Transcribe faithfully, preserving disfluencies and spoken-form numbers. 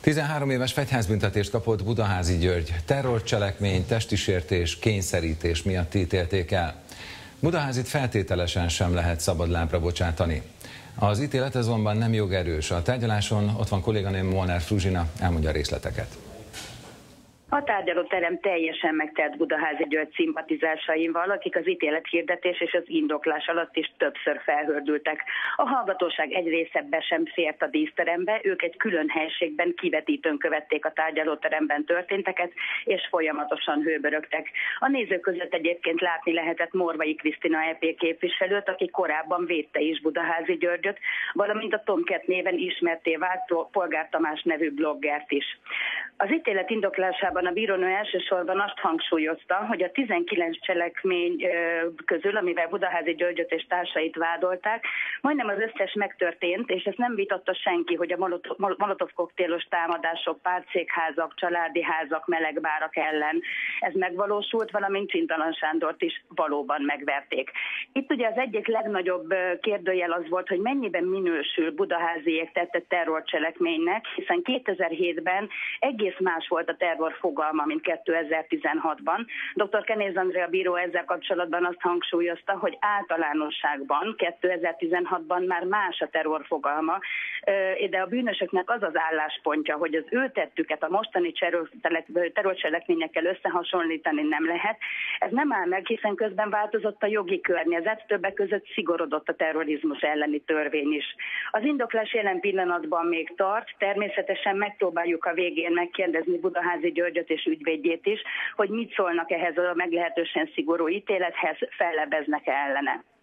tizenhárom éves fegyházbüntetést kapott Budaházy György. Terrorcselekmény, testi sértés, kényszerítés miatt ítélték el. Budaházit feltételesen sem lehet szabadlábra bocsátani. Az ítélet azonban nem jogerős. A tárgyaláson ott van kolléganőm Molnár Fruzsina, elmondja a részleteket. A tárgyalóterem teljesen megtelt Budaházy György szimpatizánsaimmal, akik az ítélethirdetés és az indoklás alatt is többször felhördültek. A hallgatóság egy része be sem fért a díszterembe, ők egy külön helységben kivetítőn követték a tárgyalóteremben történteket, és folyamatosan hőbörögtek. A nézők között egyébként látni lehetett Morvai Krisztina é pé képviselőt, aki korábban védte is Budaházy Györgyöt, valamint a Tomcat néven ismertté vált Polgár Tamás nevű bloggert is. Az ítélet indoklásában a bírónő elsősorban azt hangsúlyozta, hogy a tizenkilenc cselekmény közül, amivel Budaházy Györgyöt és társait vádolták, majdnem az összes megtörtént, és ezt nem vitatta senki, hogy a molotov koktélos támadások, pártszékházak, családi házak, melegbárak ellen ez megvalósult, valamint Csintalan Sándort is valóban megverték. Itt ugye az egyik legnagyobb kérdőjel az volt, hogy mennyiben minősül Budaházyék tette terrorcselekménynek, hiszen kétezer-hétben egész más volt a terror fogalma, mint kétezer-tizenhatban. doktor Kenéz Andrea bíró ezzel kapcsolatban azt hangsúlyozta, hogy általánosságban kétezer-tizenhatban már más a terror fogalma, de a bűnösöknek az az álláspontja, hogy az ő tettüket a mostani terrorcselekményekkel összehasonlítani nem lehet. Ez nem áll meg, hiszen közben változott a jogi környezet, többek között szigorodott a terrorizmus elleni törvény is. Az indoklás jelen pillanatban még tart, természetesen megpróbáljuk a végén megkérdezni Budaházy Györgyöt és ügyvédjét is, hogy mit szólnak ehhez a meglehetősen szigorú ítélethez, fellebeznek ellene.